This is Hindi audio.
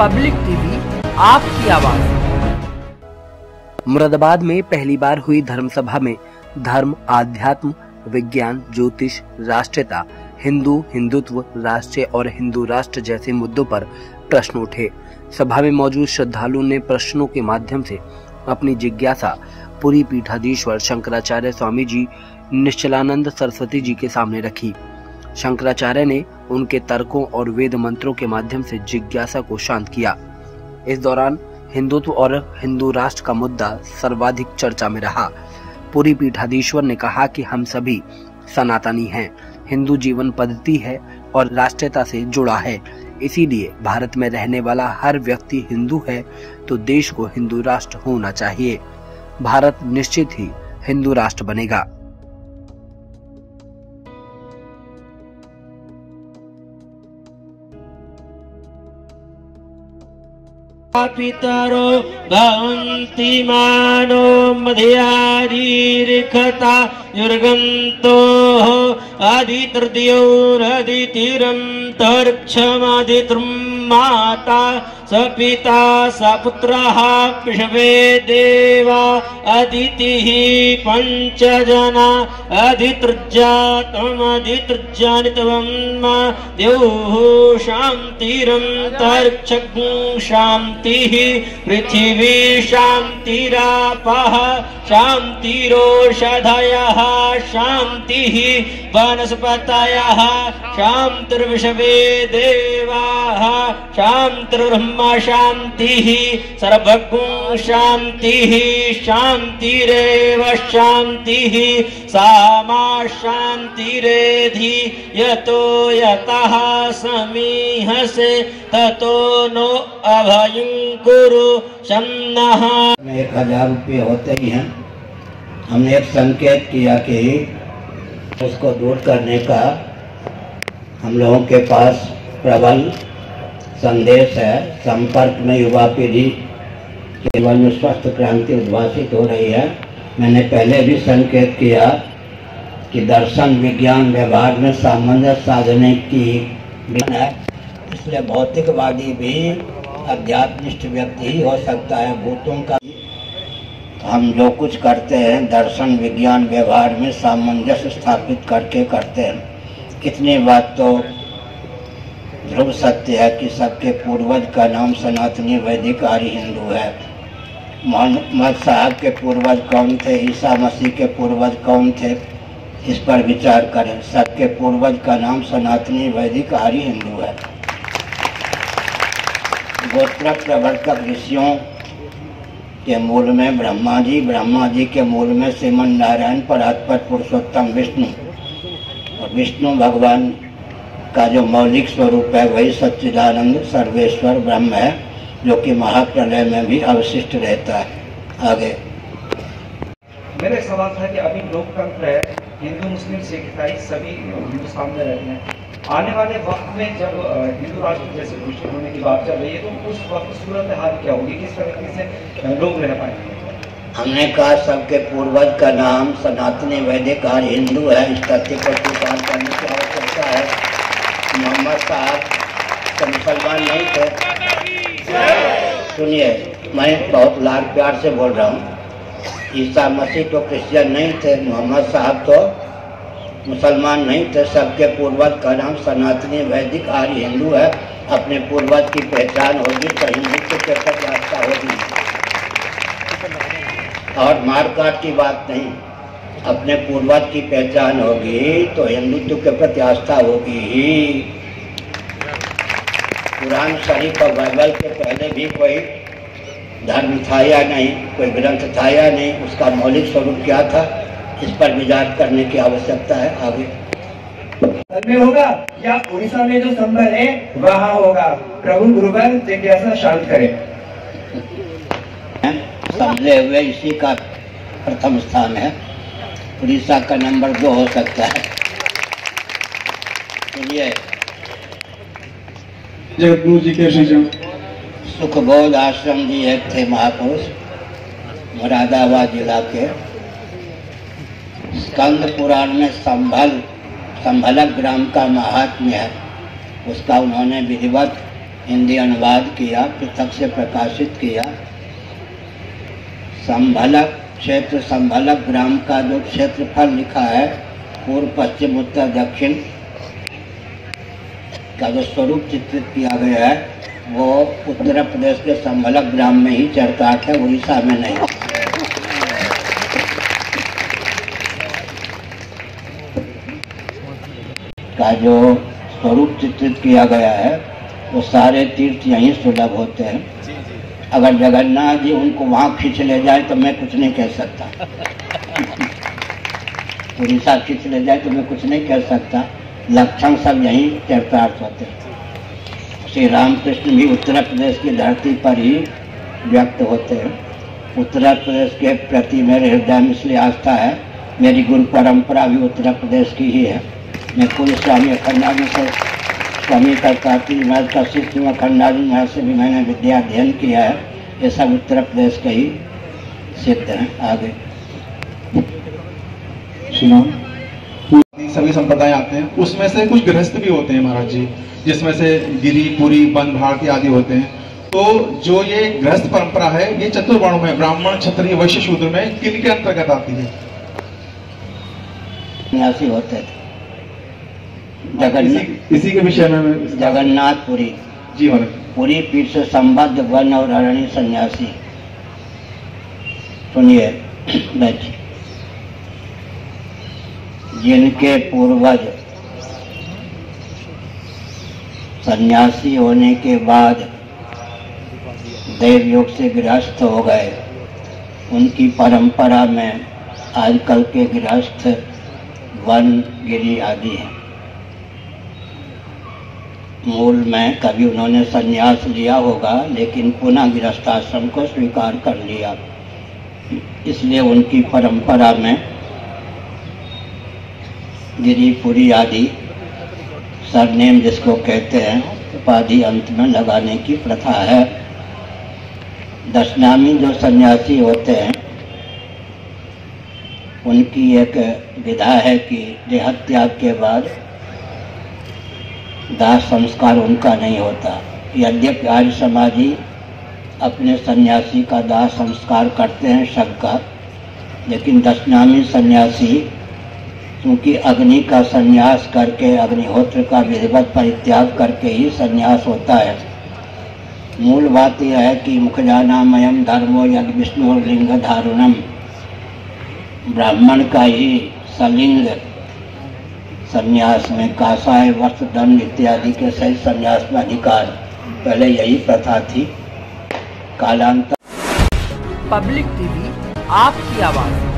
पब्लिक टीवी, आपकी आवाज। मुरादाबाद में पहली बार हुई धर्म सभा में धर्म, आध्यात्म, विज्ञान, ज्योतिष, राष्ट्रीयता, हिंदुत्व, राष्ट्रीय और हिंदू राष्ट्र जैसे मुद्दों पर प्रश्न उठे। सभा में मौजूद श्रद्धालुओं ने प्रश्नों के माध्यम से अपनी जिज्ञासा पुरी पीठाधीश्वर शंकराचार्य स्वामी जी निश्चलानंद सरस्वती जी के सामने रखी। शंकराचार्य ने उनके तर्कों और वेद मंत्रों के माध्यम से जिज्ञासा को शांत किया। इस दौरान हिंदुत्व और हिंदू राष्ट्र का मुद्दा सर्वाधिक चर्चा में रहा। पुरी पीठाधीश्वर ने कहा कि हम सभी सनातनी हैं, हिंदू जीवन पद्धति है और राष्ट्रीयता से जुड़ा है। इसीलिए भारत में रहने वाला हर व्यक्ति हिंदू है तो देश को हिंदू राष्ट्र होना चाहिए। भारत निश्चित ही हिंदू राष्ट्र बनेगा। पितरो भवन्ति मानो मध्यारीरिखता युर्गन्तोः आदितृतीयोरदितिरन्तरिक्षमादितृं माता स पिता स पुत्रः पृषभे देवा अदितिः पञ्चजना अदितृजातमदितृजानितवं देवः शान्तिरन्तरिक्षं शान्तिः पृथिवी शान्तिरापः शान्तिरोषधयः शान्तिः वनस्पतयः शान्तिर्विश्वे देवाः शान्तिर्ब्रह्म शान्तिः सर्वगुण शान्तिः शान्तिरेव शान्तिः सामा शान्तिरेधि यतो यतः समीहसे ततो नो अभयं कुरु शन्नः। 1000 रुपये होते ही हैं। हमने एक संकेत किया कि उसको दूर करने का हम लोगों के पास प्रबल संदेश है। संपर्क में युवा पीढ़ी केवल में स्वस्थ क्रांति उद्भासित हो रही है। मैंने पहले भी संकेत किया कि दर्शन, विज्ञान, व्यवहार में सामंजस्य साधने की है। इसलिए भौतिकवादी भी अध्यात्मिष्ट व्यक्ति ही हो सकता है। भूतों का हम जो कुछ करते हैं दर्शन, विज्ञान, व्यवहार में सामंजस्य स्थापित करके करते हैं। इतनी बात तो ध्रुव सत्य है कि सबके पूर्वज का नाम सनातनी वैदिक आर्य हिंदू है। मोहम्मद साहब के पूर्वज कौन थे, ईसा मसीह के पूर्वज कौन थे, इस पर विचार करें। सबके पूर्वज का नाम सनातनी वैदिक आर्य हिंदू है। गोत्र प्रवर्तक ऋषियों के मूल में ब्रह्मा जी के मूल में श्रीमन नारायण परात्पर पुरुषोत्तम विष्णु, और विष्णु भगवान का जो मौलिक स्वरूप है वही सच्चिदानंद सर्वेश्वर ब्रह्म है, जो कि महाप्रलय में भी अवशिष्ट रहता है। आगे मेरा सवाल था कि अभी लोकतंत्र है, हिंदू मुस्लिम सिख ईसाई सभी हिंदुस्तान में रहते हैं। आने वाले वक्त में जब हिंदू राष्ट्र जैसे घोषित होने की बात चल रही है तो उस वक्त सूरत हाल क्या होगी, किस तरीके से लोग रह पाएंगे? हमने कहा सबके पूर्वज का नाम सनातनी वैदिक आर्य हिंदू है। इस तथ्य को स्वीकार करने की आवश्यकता है। मोहम्मद साहब तो मुसलमान नहीं थे। सुनिए, मैं बहुत लाड प्यार से बोल रहा हूँ। ईसा मसीह तो क्रिश्चियन नहीं थे, मोहम्मद साहब तो मुसलमान नहीं थे। सबके पूर्वज का नाम सनातनी वैदिक आर्य हिंदू है। अपने पूर्वज की पहचान होगी तो हिंदुत्व के प्रति आस्था होगी, और मारकाट की बात नहीं। अपने पूर्वज की पहचान होगी तो हिंदुत्व के प्रति आस्था होगी ही। कुरान शरीफ और बाइबल के पहले भी कोई धर्म था या नहीं, कोई ग्रंथ था या नहीं, उसका मौलिक स्वरूप क्या था, इस पर विचार करने की आवश्यकता है। आगे में होगा या उड़ीसा में जो संभल है वहाँ होगा। प्रभु गुरुवर जिज्ञासा शांत करे। समझे हुए इसी का प्रथम स्थान है। उड़ीसा का नंबर 2 हो सकता है। चलिए, जगतगुरु जी के सुखबोध आश्रम जी एक थे महापुरुष, मुरादाबाद जिला के। स्कंद पुराण में संभलक ग्राम का महात्म्य है, उसका उन्होंने विधिवत हिंदी अनुवाद किया, पृथक से प्रकाशित किया। संभलक क्षेत्र, संभलक ग्राम का जो क्षेत्रफल लिखा है, पूर्व पश्चिम उत्तर दक्षिण का जो स्वरूप चित्रित किया गया है, वो उत्तर प्रदेश के संभलक ग्राम में ही चरितार्थ है, उड़ीसा में नहीं। का जो स्वरूप चित्रित किया गया है, वो सारे तीर्थ यहीं सुलभ होते हैं। अगर जगन्नाथ जी उनको वहाँ खींच ले जाए तो मैं कुछ नहीं कह सकता। उड़ीसा खींच ले जाए तो मैं कुछ नहीं कह सकता। लक्षण सब यहीं चरितार्थ होते हैं। श्री रामकृष्ण भी उत्तर प्रदेश की धरती पर ही व्यक्त होते हैं। उत्तर प्रदेश के प्रति मेरे हृदय में इसलिए आस्था है, मेरी गुरु परंपरा भी उत्तर प्रदेश की ही है। मैं पूर्व स्वामी अखंडानंद से, स्वामी कर्तारती महाराज का शिष्य अखंडानंद महाराज से भी मैंने विद्या अध्ययन किया है। ये सब उत्तर प्रदेश के ही सिद्ध हैं। आगे सभी संप्रदाय आते हैं, उसमें से कुछ गृहस्थ भी होते हैं महाराज जी, जिसमें से गिरी, पुरी, वन, भारती आदि होते हैं। तो जो ये गृहस्थ परंपरा है, ये चतुर्वर्णों में ब्राह्मण, क्षत्रिय, वैश्य, शूद्र में किन के अंतर्गत आती है? सन्यासी होते थे। इसी के विषय में जगन्नाथपुरी जीवन पूरी पीठ से संबद्ध वन और अरण्य सन्यासी। सुनिए बैठिए। जिनके पूर्वज सन्यासी होने के बाद देव योग से गृहस्थ हो गए, उनकी परंपरा में आजकल के गृहस्थ वन, गिरी आदि हैं। मूल में कभी उन्होंने संन्यास लिया होगा, लेकिन पुनः गृहस्थाश्रम को स्वीकार कर लिया, इसलिए उनकी परंपरा में गिरीपुरी आदि सरनेम जिसको कहते हैं, उपाधि अंत में लगाने की प्रथा है। दशनामी जो सन्यासी होते हैं, उनकी एक विधा है कि देहत्याग के बाद दाह संस्कार उनका नहीं होता। यद्यपि आर्य समाजी अपने सन्यासी का दाह संस्कार करते हैं सबका, लेकिन दशनामी सन्यासी क्योंकि अग्नि का संन्यास करके, अग्निहोत्र का विधिवत परित्याग करके ही संन्यास होता है। मूल बात यह है कि मुखजानामयम धर्मो यद विष्णु और लिंग धारुणम, ब्राह्मण का ही सलिंग संन्यास में कासाय, वस्त्र, दंड इत्यादि के सहित संन्यास में अधिकार, पहले यही प्रथा थी। कालांतर पब्लिक टीवी आपकी आवाज़।